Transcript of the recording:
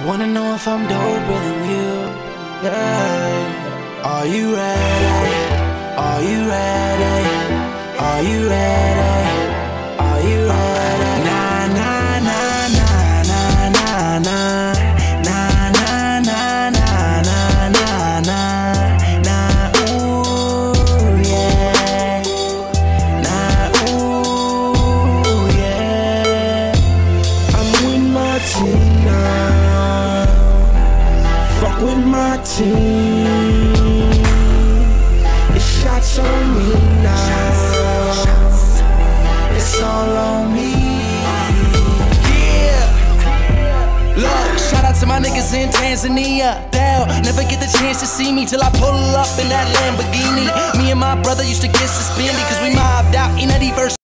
wanna know if I'm doper than you. Yeah. Are you ready? Are you ready? Are you ready? Are you ready? Nah, nah, nah, nah, nah, nah, nah. Nah, nah, nah, nah, nah, nah, nah. Nah, ooh, yeah. Nah, ooh, yeah. I'm with my team now. Fuck with my team. It's shots on me now. It's all on me. Yeah. Look, shout out to my niggas in Tanzania. They'll never get the chance to see me till I pull up in that Lamborghini. Me and my brother used to get suspended cause we mobbed out in that verse.